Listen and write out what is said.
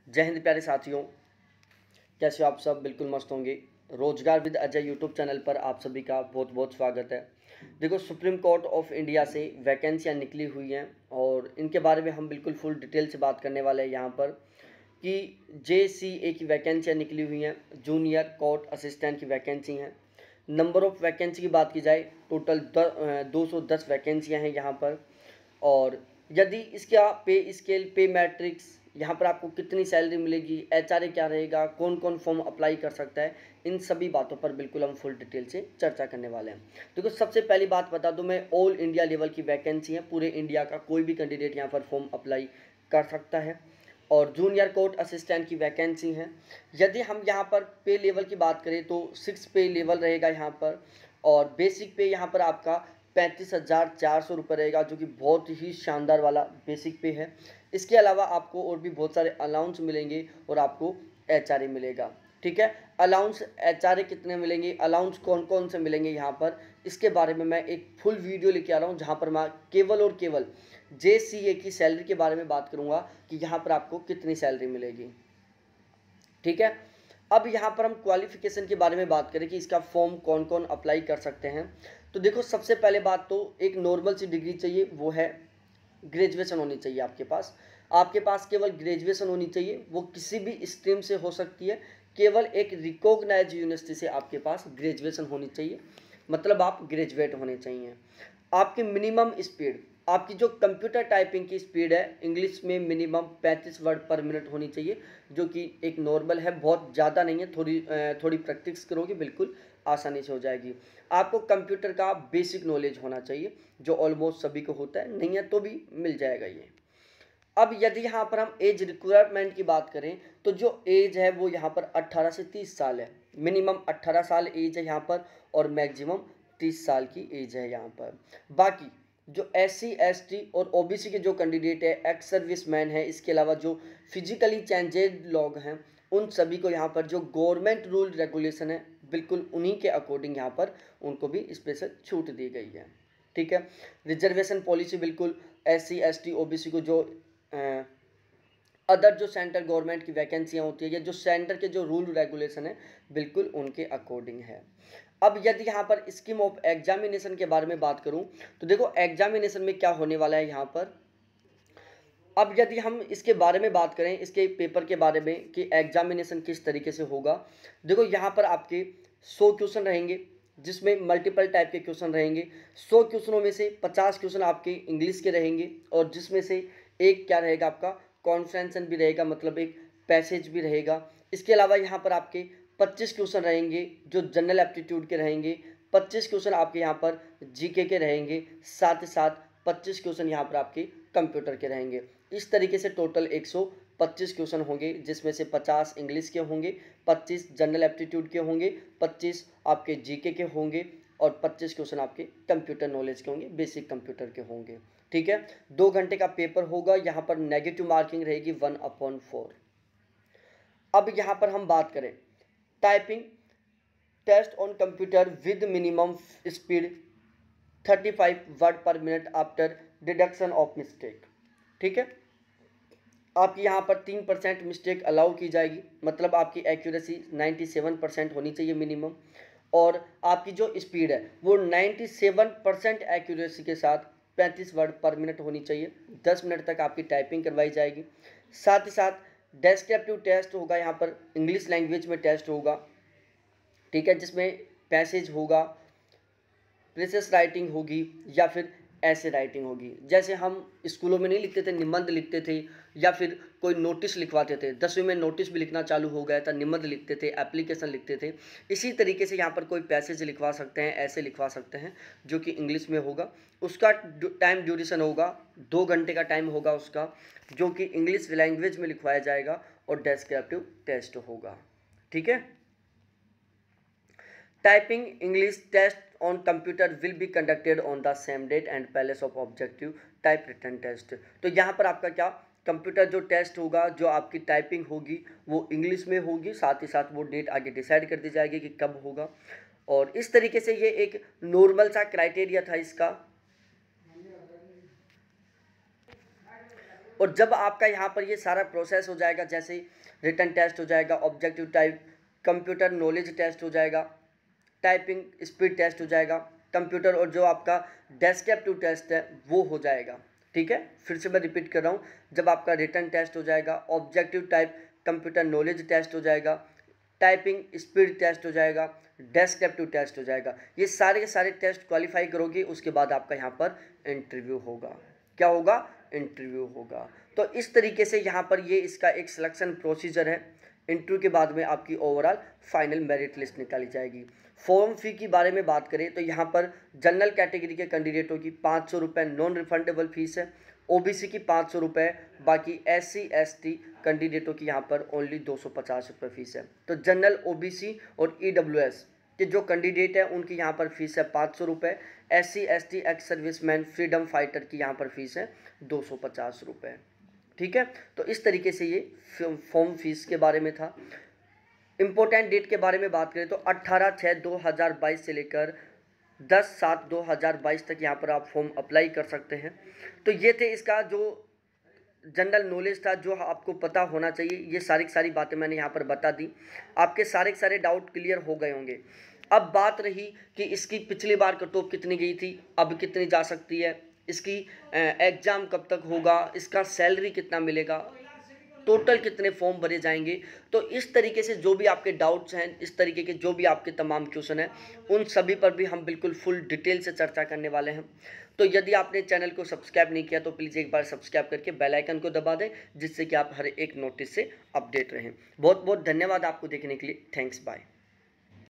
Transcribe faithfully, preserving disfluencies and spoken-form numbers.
जय हिंद प्यारे साथियों, कैसे हो आप सब? बिल्कुल मस्त होंगे। रोजगार विद अजय यूट्यूब चैनल पर आप सभी का बहुत बहुत स्वागत है। देखो, सुप्रीम कोर्ट ऑफ इंडिया से वैकेंसियां निकली हुई हैं और इनके बारे में हम बिल्कुल फुल डिटेल से बात करने वाले हैं यहाँ पर कि जे सी ए की वैकेंसियाँ निकली हुई हैं, जूनियर कोर्ट असिस्टेंट की वैकेंसी हैं। नंबर ऑफ़ वैकेंसी की बात की जाए, टोटल दो सौ दस वैकेंसियाँ हैं यहाँ पर। और यदि इसका पे स्केल, पे मैट्रिक्स, यहाँ पर आपको कितनी सैलरी मिलेगी, एच आर ए क्या रहेगा, कौन कौन फॉर्म अप्लाई कर सकता है, इन सभी बातों पर बिल्कुल हम फुल डिटेल से चर्चा करने वाले हैं। देखो, सबसे पहली बात बता दूं मैं, ऑल इंडिया लेवल की वैकेंसी है। पूरे इंडिया का कोई भी कैंडिडेट यहाँ पर फॉर्म अप्लाई कर सकता है। और जूनियर कोर्ट असिस्टेंट की वैकेंसी है। यदि हम यहाँ पर पे लेवल की बात करें तो सिक्स पे लेवल रहेगा यहाँ पर। और बेसिक पे यहाँ पर आपका पैंतीस हज़ार चार सौ रुपये रहेगा, जो कि बहुत ही शानदार वाला बेसिक पे है। इसके अलावा आपको और भी बहुत सारे अलाउंस मिलेंगे और आपको एच आर ए मिलेगा। ठीक है, अलाउंस एच आर ए कितने मिलेंगे, अलाउंस कौन कौन से मिलेंगे यहाँ पर, इसके बारे में मैं एक फुल वीडियो लेके आ रहा हूँ, जहाँ पर मैं केवल और केवल जे सी ए की सैलरी के बारे में बात करूँगा कि यहाँ पर आपको कितनी सैलरी मिलेगी। ठीक है, अब यहाँ पर हम क्वालिफिकेशन के बारे में बात करें कि इसका फॉर्म कौन कौन अप्लाई कर सकते हैं। तो देखो, सबसे पहले बात तो एक नॉर्मल सी डिग्री चाहिए, वो है ग्रेजुएशन होनी चाहिए आपके पास। आपके पास केवल ग्रेजुएशन होनी चाहिए, वो किसी भी स्ट्रीम से हो सकती है। केवल एक रिकॉग्नाइज यूनिवर्सिटी से आपके पास ग्रेजुएशन होनी चाहिए, मतलब आप ग्रेजुएट होने चाहिए। आपकी मिनिमम स्पीड, आपकी जो कंप्यूटर टाइपिंग की स्पीड है इंग्लिश में, मिनिमम पैंतीस वर्ड पर मिनट होनी चाहिए, जो कि एक नॉर्मल है, बहुत ज़्यादा नहीं है। थोड़ी थोड़ी प्रैक्टिस करोगे बिल्कुल आसानी से हो जाएगी। आपको कंप्यूटर का बेसिक नॉलेज होना चाहिए, जो ऑलमोस्ट सभी को होता है, नहीं है तो भी मिल जाएगा ये। अब यदि यहाँ पर हम एज रिक्वायरमेंट की बात करें तो जो एज है वो यहाँ पर अट्ठारह से तीस साल है। मिनिमम अट्ठारह साल एज है यहाँ पर और मैक्सिमम तीस साल की एज है यहाँ पर। बाकी जो एस सी एस टी और ओ बी सी के जो कैंडिडेट है, एक्स सर्विस मैन है, इसके अलावा जो फिजिकली चैलेंजेड लोग हैं, उन सभी को यहाँ पर जो गवर्नमेंट रूल रेगुलेशन है बिल्कुल उन्हीं के अकॉर्डिंग यहाँ पर उनको भी स्पेशल छूट दी गई है। ठीक है, रिजर्वेशन पॉलिसी बिल्कुल S C S T O B C को जो अदर जो सेंट्रल गवर्नमेंट की वैकेंसियाँ होती है या जो सेंटर के जो रूल रेगुलेशन है बिल्कुल उनके अकॉर्डिंग है। अब यदि यहाँ पर स्कीम ऑफ एग्जामिनेशन के बारे में बात करूँ तो देखो, एग्जामिनेशन में क्या होने वाला है यहाँ पर। अब यदि हम इसके बारे में बात करें, इसके पेपर के बारे में कि एग्जामिनेशन किस तरीके से होगा, देखो यहाँ पर आपके सौ क्वेश्चन रहेंगे, जिसमें मल्टीपल टाइप के क्वेश्चन रहेंगे। सौ क्वेश्चनों में से पचास क्वेश्चन आपके इंग्लिश के रहेंगे और जिसमें से एक क्या रहेगा, आपका कॉन्फ्रेंसन भी रहेगा, मतलब एक पैसेज भी रहेगा। इसके अलावा यहाँ पर आपके पच्चीस क्वेश्चन रहेंगे जो जनरल एप्टीट्यूड के रहेंगे, पच्चीस क्वेश्चन आपके यहाँ पर जी के के रहेंगे, साथ ही साथ पच्चीस क्वेश्चन यहाँ पर आपके कंप्यूटर के रहेंगे। इस तरीके से टोटल एक सौ पच्चीस क्वेश्चन होंगे, जिसमें से पचास इंग्लिश के होंगे, पच्चीस जनरल एप्टीट्यूड के होंगे, पच्चीस आपके जीके के होंगे और पच्चीस क्वेश्चन आपके कंप्यूटर नॉलेज के होंगे, बेसिक कंप्यूटर के होंगे। ठीक है, दो घंटे का पेपर होगा। यहाँ पर नेगेटिव मार्किंग रहेगी वन अपॉन फोर। अब यहाँ पर हम बात करें typing test on computer with minimum speed thirty five word per minute after deduction of mistake. ठीक है, आपकी यहाँ पर तीन परसेंट मिस्टेक अलाउ की जाएगी, मतलब आपकी एक्यूरेसी नाइन्टी सेवन परसेंट होनी चाहिए मिनिमम। और आपकी जो स्पीड है वो नाइन्टी सेवन परसेंट एक्यूरेसी के साथ पैंतीस वर्ड पर मिनट होनी चाहिए। दस मिनट तक आपकी टाइपिंग करवाई जाएगी। साथ ही साथ डेस्क्रिप्टिव टेस्ट होगा, यहाँ पर इंग्लिश लैंग्वेज में टेस्ट होगा। ठीक है, जिसमें पैसेज होगा, प्रेसेस राइटिंग होगी या फिर ऐसे राइटिंग होगी। जैसे हम स्कूलों में नहीं लिखते थे, निबंध लिखते थे या फिर कोई नोटिस लिखवाते थे, दसवीं में नोटिस भी लिखना चालू हो गया था, निबंध लिखते थे, एप्लीकेशन लिखते थे। इसी तरीके से यहाँ पर कोई पैसेज लिखवा सकते हैं, ऐसे लिखवा सकते हैं, जो कि इंग्लिश में होगा। उसका टाइम ड्यूरेशन होगा, दो घंटे का टाइम होगा उसका, जो कि इंग्लिश लैंग्वेज में लिखवाया जाएगा और डेस्क्रिप्टिव टेस्ट होगा। ठीक है, typing English test on computer will be conducted on the same date and place of objective type written test। तो यहाँ पर आपका क्या, कंप्यूटर जो टेस्ट होगा, जो आपकी टाइपिंग होगी वो इंग्लिश में होगी, साथ ही साथ वो डेट आगे डिसाइड कर दी जाएगी कि कब होगा। और इस तरीके से ये एक नॉर्मल सा क्राइटेरिया था इसका। और जब आपका यहाँ पर ये सारा प्रोसेस हो जाएगा, जैसे रिटन टेस्ट हो जाएगा, objective type, computer knowledge test हो जाएगा, टाइपिंग स्पीड टेस्ट हो जाएगा, कंप्यूटर और जो आपका डेस्क्रिप्टिव टेस्ट है वो हो जाएगा। ठीक है, फिर से मैं रिपीट कर रहा हूँ, जब आपका रिटन टेस्ट हो जाएगा, objective type computer knowledge test हो जाएगा, टाइपिंग स्पीड टेस्ट हो जाएगा, डेस्क्रिप्टिव टेस्ट हो जाएगा, ये सारे के सारे टेस्ट क्वालिफाई करोगे, उसके बाद आपका यहाँ पर इंटरव्यू होगा। क्या होगा? इंटरव्यू होगा। तो इस तरीके से यहाँ पर ये इसका एक सिलेक्शन प्रोसीजर है। इंटरव्यू के बाद में आपकी ओवरऑल फाइनल मेरिट लिस्ट निकाली जाएगी। फॉर्म फी के बारे में बात करें तो यहाँ पर जनरल कैटेगरी के कैंडिडेटों की पाँच सौ रुपये नॉन रिफंडेबल फीस है, ओबीसी की पाँच सौ रुपये, बाकी एस सी एस टी कैंडिडेटों की यहाँ पर ओनली दो सौ पचास रुपये फीस है। तो जनरल, ओबीसी और ई डब्ल्यू एस के जो कैंडिडेट है उनकी यहाँ पर फीस है पाँच सौ रुपये, S C S T ex serviceman freedom fighter की यहाँ पर फीस है दो सौ पचास रुपये। ठीक है, तो इस तरीके से ये फॉर्म फीस के बारे में था। इम्पोर्टेंट डेट के बारे में बात करें तो अट्ठारह छः दो हज़ार बाईस से लेकर दस सात दो हज़ार बाईस तक यहाँ पर आप फॉर्म अप्लाई कर सकते हैं। तो ये थे इसका जो जनरल नॉलेज था, जो आपको पता होना चाहिए, ये सारी की सारी बातें मैंने यहाँ पर बता दी। आपके सारे के सारे डाउट क्लियर हो गए होंगे। अब बात रही कि इसकी पिछली बार कट ऑफ कितनी गई थी, अब कितनी जा सकती है, इसकी एग्ज़ाम कब तक होगा, इसका सैलरी कितना मिलेगा, टोटल कितने फॉर्म भरे जाएंगे। तो इस तरीके से जो भी आपके डाउट्स हैं, इस तरीके के जो भी आपके तमाम क्वेश्चन हैं, उन सभी पर भी हम बिल्कुल फुल डिटेल से चर्चा करने वाले हैं। तो यदि आपने चैनल को सब्सक्राइब नहीं किया तो प्लीज़ एक बार सब्सक्राइब करके बेल आइकन को दबा दें, जिससे कि आप हर एक नोटिस से अपडेट रहें। बहुत बहुत धन्यवाद आपको देखने के लिए। Thanks, bye.